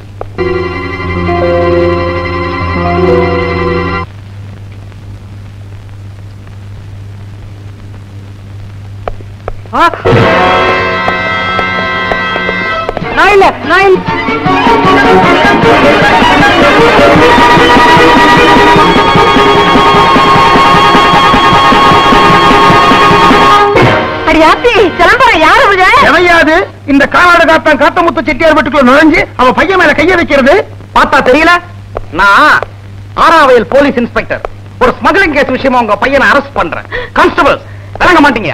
நான் இல்ல, நான் இல்ல. எவையாது இந்த காலாடு காத்தான் காத்தமுத்து செட்டியார் வீட்டுக்குள்ள நுழைஞ்சு அவ பையன் மேல கைய வைக்கிறது பார்த்தா தெரியல? நான் ஆறாவயல் போலீஸ் இன்ஸ்பெக்டர். ஒரு ஸ்மக்லிங் கேஸ் விஷயமா உங்க பையனை அரெஸ்ட் பண்றேன். கான்ஸ்டபிள், விளங்க மாட்டீங்க.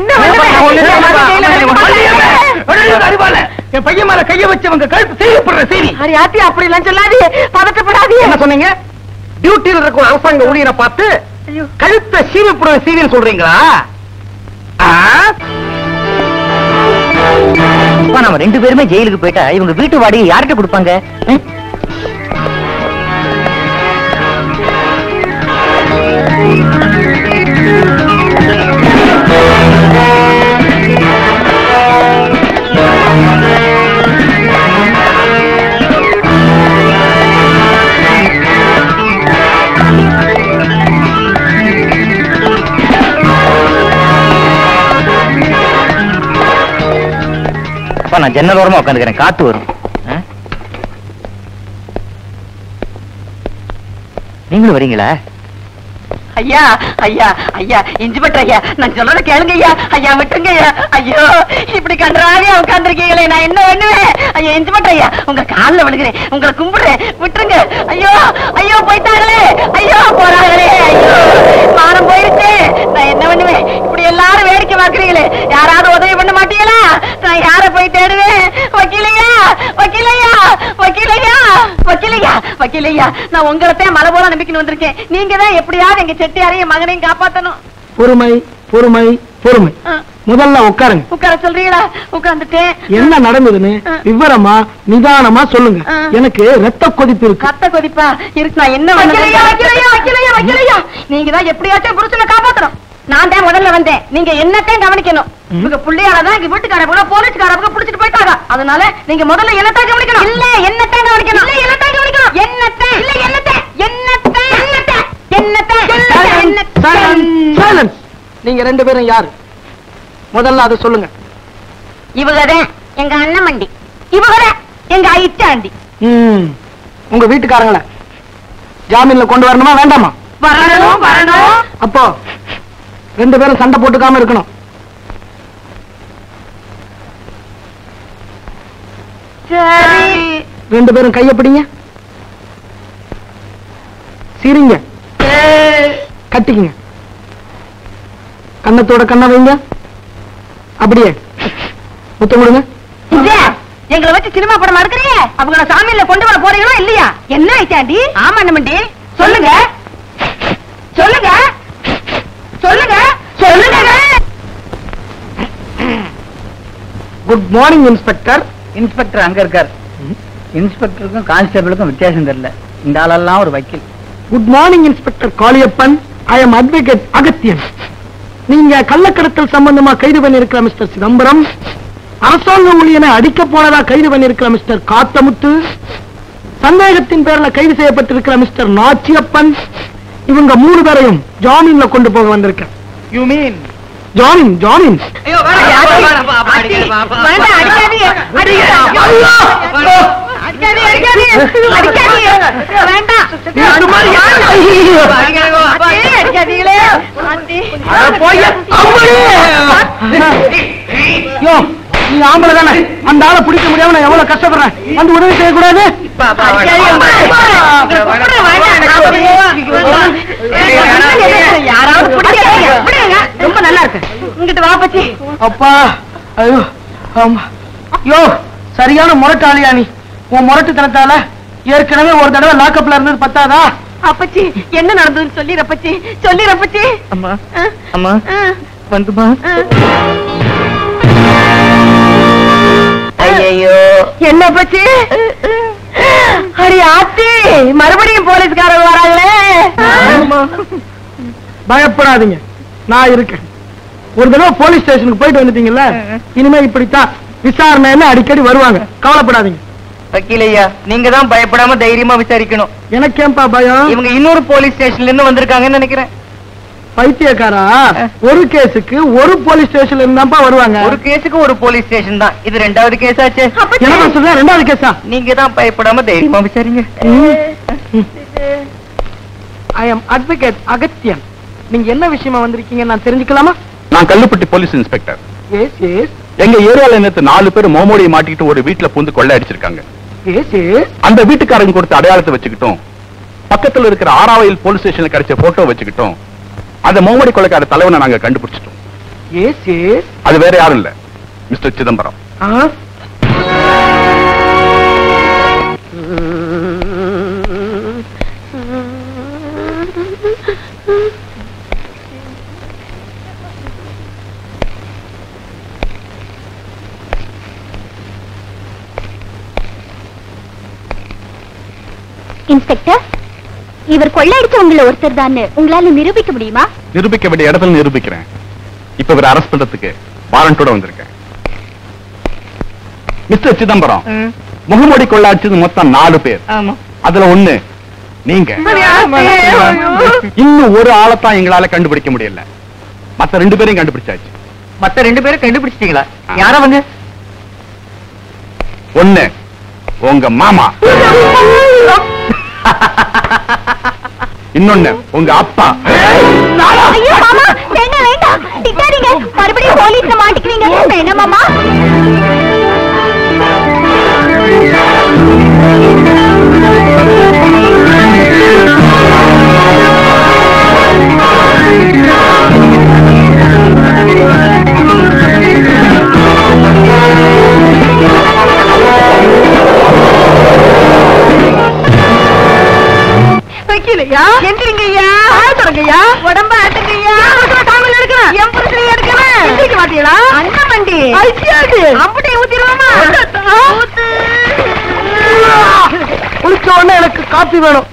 என் பையன் மேல கைய வச்சவங்க கழுத்து சீவிப்படுற சீவி. அப்படி எல்லாம் சொல்லாதே, பதட்டப்படாதே. என்ன சொன்னீங்க? டியூட்டியில் இருக்கிற அரசாங்க ஊழியரை பார்த்து கழுத்தை சீவிப்படுற சீவின்னு சொல்றீங்களா? நம்ம ரெண்டு பேருமே ஜெயிலுக்கு போயிட்டா இவங்க வீட்டு வாடகை யார்கிட்ட கொடுப்பாங்க? நான் ஜன்னல் ஓரமா உட்காந்துக்கிறேன், காத்து வரும். நீங்களும் வரீங்களா? ஐயா ஐயா ஐயா இன்ஸ்பெக்டர் ஐயா, நான் சொல்றத கேளுங்க ஐயா. ஐயா விட்டுருங்க ஐயா. ஐயோ, இப்படி கன்றாவியா உட்கார்ந்துருக்கீங்களே, நான் என்ன பண்ணுவேன்? ஐயா இன்ஸ்பெக்டர் ஐயா, உங்க காலில் விழுகிறேன், உங்களை கும்பிடுறேன், விட்டுருங்க. ஐயோ ஐயோ, போயிட்டாங்களே, ஐயோ போறாங்களே, ஐயோ மானம் போயிருச்சு. நான் என்ன பண்ணுவேன்? இப்படி எல்லாரும் வேடிக்கை பார்க்கறீங்களே, யாராவது உதவி பண்ண மாட்டீங்களா? நான் யார போய் தேடுவேன்? வக்கீலையா, வக்கீலையா, வக்கீலையா, வக்கீலையா, வக்கீலையா, நான் உங்களைத்தான் மலை போல நம்பிக்கை வந்திருக்கேன். நீங்க தான் எப்படியாவது எங்க செட்டியாரையும் மகனையும் காப்பாத்தணும். பொறுமை, பொறுமை, பொறுமை. முதல்ல உட்காருங்க. உட்கார சொல்றீங்களா? உட்கார்ந்துட்டேன். என்ன நடந்ததுன்னு விவரமா நிதானமா சொல்லுங்க. எனக்கு ரத்த கொதிப்பு இருக்கு. ரத்த கொதிப்பா இருக்கு? நான் என்ன வக்கீலையா, வக்கீலையா, வக்கீலையா, வக்கீலையா, நீங்க தான் எப்படியாச்சும் புருஷனை காப்பாத்தணும். நான் தான் முதல்ல வந்தேன். நீங்க என்னத்தான் கவனிக்கணும். இவங்க புள்ளையாலதான் இங்க வீட்டுக்காரங்க போலீஸ்காரங்க புடிச்சிட்டு போயிட்டாங்க. அதனால நீங்க முதல்ல என்னத்தான் கவனிக்கணும். இல்ல என்னத்தான் கவனிக்கணும். இல்ல என்னத்தான் கவனிக்கணும். என்னத்தான் இல்ல என்னத்தான் என்னத்தான் என்னத்தான் என்னத்தான். நீங்க ரெண்டு பேரும் யாரு? முதல்ல அதை சொல்லுங்க. இவங்கதான் எங்க அண்ணன் மண்டி, இவங்கதான் எங்க ஐட்டாண்டி. உங்க வீட்டுக்காரங்கள ஜாமீன்ல கொண்டு வரணுமா வேண்டாமா? வரணும் வரணும். அப்போ ரெண்டு பேரும் சண்டை போட்டுக்காம இருக்கணும். சரி. ரெண்டு பேரும் கைய பிடிங்க, சிரிங்க, கட்டிக்குங்க, கண்ணத்தோட கண்ண வைங்க, அப்படியே முத்தம் கொடுங்க. எங்களை வச்சு சினிமா படம் எடுக்கிறீங்க. அவங்கள சாமியில கொண்டு வர போறீங்களா இல்லையா? என்ன ஐட்டாண்டி? ஆமா அண்ணமண்டி, சொல்லுங்க சொல்லுங்க சொல்லுங்க சொல்லுங்க. Good morning inspector. இன்ஸ்பெக்டர் அங்க இருக்கார். இன்ஸ்பெக்டருக்கும் கான்ஸ்டபிளுக்கும் வித்தியாசம் தெரியல. இந்த ஆளெல்லாம் ஒரு வக்கீல். Good morning inspector Kaliyappan. I am advocate Agathiyan. நீங்க கள்ளக்கடத்தல் சம்பந்தமா கைது பண்ணிருக்கிற மிஸ்டர் சிதம்பரம், அரசாங்க ஊழியனை அடிக்க போனதா கைது பண்ணிருக்கிற மிஸ்டர் காத்தமுத்து, சந்தேகத்தின் பேர்ல கைது செய்யப்பட்டிருக்கிற மிஸ்டர் நாச்சியப்பன், இவங்க மூணு பேரையும் ஜாமீன்ல கொண்டு போக வந்திருக்க. யூ மீன் ஜாமீன் ஜாமீன். நீ ஆம்பளை தானே, அந்த ஆளை பிடிக்க முடியாம நான் எவ்வளவு கஷ்டப்படுறேன். வந்து உதவி செய்யக்கூடாது. ரொம்ப நல்லா இருக்கு. இங்கிட்டு வா பச்சி. அப்பா ஐயோ ஆமா. யோ சரியான முரட்டாளியா நீ. உன் முரட்டுத்தனத்தால ஏற்கனவே ஒரு தடவை லாக்கப்ல இருந்தது பத்தாதா? அப்பச்சி என்ன நடந்ததுன்னு சொல்லி ரப்பச்சி சொல்லி ரப்பச்சி. அம்மா அம்மா வந்துமா. ஐயோ என்ன பச்சி? அடி ஆத்தி, மறுபடியும் போலீஸ்காரங்க வராங்களே. பயப்படாதீங்க, நான் இருக்கேன். ஒரு தடவை போலீஸ் ஸ்டேஷனுக்கு போயிட்டு வந்துட்டீங்கல்ல, இனிமே இப்படித்தான் விசாரணைன்னு அடிக்கடி வருவாங்க. கவலைப்படாதீங்க. வக்கீலையா, நீங்க தான் பயப்படாம தைரியமா விசாரிக்கணும். எனக்கு ஏன்பா பயம்? இவங்க இன்னொரு போலீஸ் ஸ்டேஷன்ல இருந்து வந்திருக்காங்கன்னு நினைக்கிறேன். பைத்தியக்காரா, ஒரு கேஸுக்கு ஒரு போலீஸ் ஸ்டேஷன்ல இருந்தாப்பா வருவாங்க. ஒரு கேஸுக்கு ஒரு போலீஸ் ஸ்டேஷன் தான். இது ரெண்டாவது கேஸ் ஆச்சு. என்ன சொல்ற? ரெண்டாவது கேஸா? நீங்க தான் பயப்படாம தைரியமா விசாரிங்க. I am advocate Agathiyan. நீங்க என்ன விஷயமா வந்திருக்கீங்க நான் தெரிஞ்சுக்கலாமா? நான் Kalluppatti police inspector. Yes yes. எங்க ஏரியால நேத்து நாலு பேர் மோமோடியை மாட்டிக்கிட்டு ஒரு வீட்டுல பூந்து கொள்ளை அடிச்சிருக்காங்க. Yes yes. அந்த வீட்டுக்காரங்க கொடுத்த அடையாளத்தை வச்சுக்கிட்டோம், பக்கத்துல இருக்கிற ஆறாவையில் போலீஸ் ஸ்டேஷன்ல கிடைச்ச போட்டோ வச்சுக்கிட்டோம், அந்த மோமோடி கொலைக்கார தலைவனை நாங்க கண்டுபிடிச்சிட்டோம். Yes yes. அது வேற யாரும் இல்ல, மிஸ்டர் சிதம்பரம். இன்ஸ்பெக்டர், இவர் கொள்ளையடிச்சவங்கள ஒருத்தர் தான் உங்களால நிரூபிக்க முடியுமா? நிரூபிக்க வேண்டிய இடத்துல நிரூபிக்கிறேன். இப்ப இவரை அரெஸ்ட் பண்றதுக்கு வாரண்டோட வந்திருக்கேன். மிஸ்டர் சிதம்பரம், முகமூடி கொள்ளை அடிச்சது மொத்தம் நாலு பேர். அதுல ஒண்ணு நீங்க. இன்னும் ஒரு ஆளைத்தான் எங்களால கண்டுபிடிக்க முடியல. மத்த ரெண்டு பேரையும் கண்டுபிடிச்சாச்சு. மத்த ரெண்டு பேரும் கண்டுபிடிச்சிட்டீங்களா? யாரவங்க? ஒண்ணு உங்க மாமா, இன்னொன்னு உங்க அப்பா. ஐயோ மாமா, வேண்டாம் வேண்டாம், திட்டாதீங்க. மறுபடியும் போலீஸ்ல மாட்டிக்குவீங்க. வேண்டாம் மாமா. வைக்கலையா? எந்திரிங்கய்யா, ஆட்டுங்கய்யா, உடம்ப ஆட்டுங்கய்யா, தாமில் எடுக்கணும், என் புருஷனை எடுக்கணும். எந்திரிக்க மாட்டீங்களா? அந்த வண்டி ஐசியாது அம்புட்டை ஊத்திடுவோமா? குளிச்ச உடனே எனக்கு காப்பி வேணும்.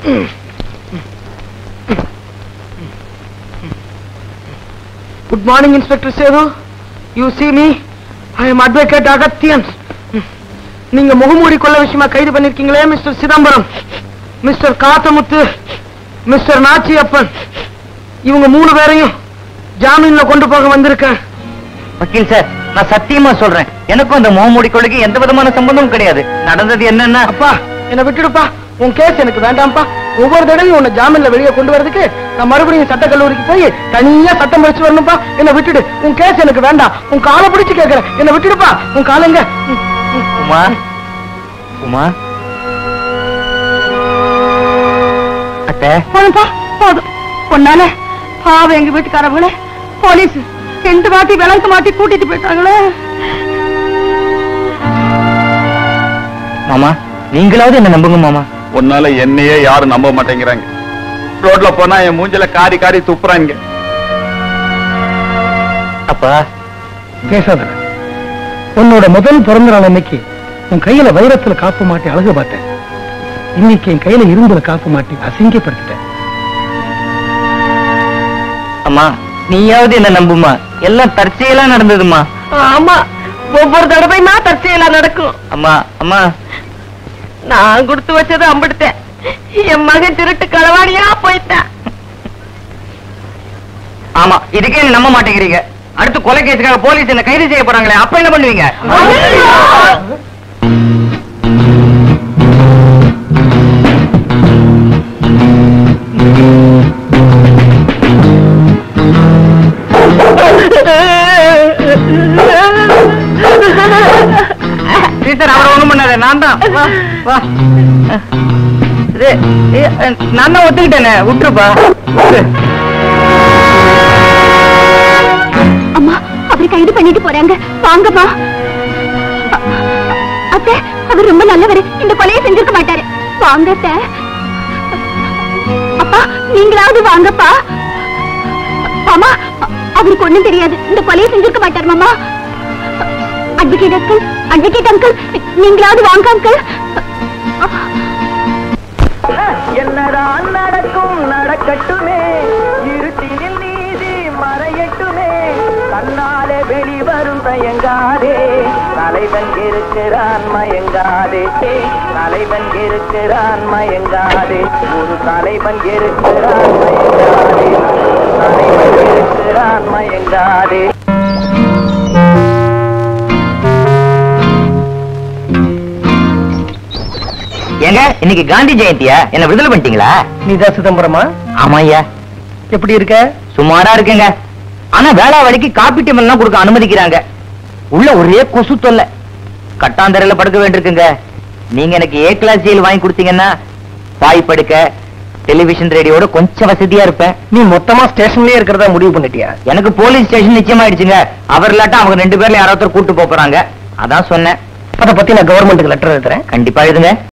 Good morning inspector Sethu. You see me, I am advocate Agathiyan. நீங்க முகமூடி கொள்ள விஷயமா கைது பண்ணிருக்கீங்களே mister Chidambaram, mister Kathamuthu, mister Nachiyappan, இவங்க மூணு பேரையும் ஜாமீன்ல கொண்டு போக வந்திருக்கேன். வக்கீல் சார், நான் சத்தியமா சொல்றேன், எனக்கும் அந்த முகமூடி கொள்ளைக்கு எந்த விதமான சம்பந்தமும் கிடையாது. நடந்தது என்னன்னா, அப்பா என்ன விட்டுடுப்பா, உன் கேஸ் எனக்கு வேண்டாம்ப்பா. ஒவ்வொரு தடவையும் உன்னை ஜாமீன்ல வெளியே கொண்டு வரதுக்கு நான் மறுபடியும் சட்ட கல்லூரிக்கு போய் தனியா சட்டம் படிச்சு வரணும்ப்பா. என்ன விட்டுடு, உன் கேஸ் எனக்கு வேண்டாம். உன் காலை பிடிச்சு கேட்கிறேன், என்ன விட்டுடுப்பா. உன் காலங்க. உமா உமா அத்தை, போதும்பா போதும். பொண்ணால பாவம் எங்க வீட்டுக்காரவங்களே போலீஸ் ரெண்டு வாட்டி விளக்கு மாட்டி கூட்டிட்டு போயிட்டாங்களே. மாமா நீங்களாவது என்ன நம்புங்க மாமா. உன்னால என்னையே யாரும் நம்ப மாட்டேங்கிறாங்க. ரோட்ல போனா என் மூஞ்சில காரி காரி துப்புறாங்க. அப்பா பேசாத. உன்னோட முதல் பிறந்த நாள் அன்னைக்கு உன் கையில வைரத்துல காப்பு மாட்டி அழகு பார்த்தேன். இன்னைக்கு என் கையில இரும்புல காப்பு மாட்டி அசிங்கப்படுத்திட்டேன். அம்மா நீயாவது என்ன நம்புமா, எல்லாம் தற்செயலா நடந்ததுமா. ஆமா, ஒவ்வொரு தடவையுமா தற்செயலா நடக்கும். அம்மா அம்மா நான் கொடுத்து வச்சதை அம்பிடுத்தேன். என் மகன் திருட்டு களவாணியா போயிட்டேன். ஆமா, இதுக்கே என்ன நம்ப மாட்டேங்கிறீங்க. அடுத்து கொலை கேஸுக்காக போலீஸ் என்ன கைது செய்ய போறாங்களே, அப்ப என்ன பண்ணுவீங்க? டீச்சர் அவரை ஒண்ணும் பண்ணாத, நான் தான். வா வா, நான் தான் ஒத்துக்கிட்டேனே, விட்டுருப்பா. அம்மா அவரை கைது பண்ணிட்டு போறாங்க, வாங்கப்பா. அத்தை அவர் ரொம்ப நல்லவர், இந்த கொலையை செஞ்சிருக்க மாட்டாரு. வாங்க அத்தை. அப்பா நீங்களாவது வாங்கப்பா. மாமா அவருக்கு ஒண்ணும் தெரியாது, இந்த கொலையை செஞ்சிருக்க மாட்டார். மாமா அட்வொகேட் அங்கிள், அட்வொகேட் அங்கிள் நீங்களாவது வாங்க அங்கிள். என்னதான் நடக்கும் நடக்கட்டுமே, இருட்டினில் நீதி மறையட்டுமே, தன்னாலே வெளிவரும் தயங்காதே, தலைவன் இருக்கிறான் மயங்காதே, தலைவன் இருக்கிறான் மயங்காதே, ஒரு தலைவன் இருக்கிறான் மயங்காதே, தலைவன் இருக்கிறான் மயங்காதே. ஏங்க இன்னைக்கு காந்தி ஜெயந்தியா, என்ன விடுதலை பண்ணிட்டீங்களா? நீதான் சிதம்பரமா? ஆமா ஐயா. எப்படி இருக்க? சுமாரா இருக்குங்க. ஆனா வேளா வழிக்கு காப்பி டீம் எல்லாம் கொடுக்க அனுமதிக்கிறாங்க. உள்ள ஒரே கொசு தொல்லை, கட்டாந்தரையில படுக்க வேண்டியிருக்குங்க. நீங்க எனக்கு ஏ கிளாஸ் ஜெயில் வாங்கி கொடுத்தீங்கன்னா பாய் படுக்க, டெலிவிஷன் ரேடியோட கொஞ்சம் வசதியா இருப்பேன். நீ மொத்தமா ஸ்டேஷன்லயே இருக்கிறதா முடிவு பண்ணிட்டியா? எனக்கு போலீஸ் ஸ்டேஷன் நிச்சயமாயிடுச்சுங்க. அவர் இல்லாட்டா அவங்க ரெண்டு பேர்ல யாராவது கூட்டு போறாங்க. அதான் சொன்னேன். அதை பத்தி நான் கவர்மெண்ட்டுக்கு லெட்டர் எழுதுறேன். கண்டிப்பா எழுதுங்க.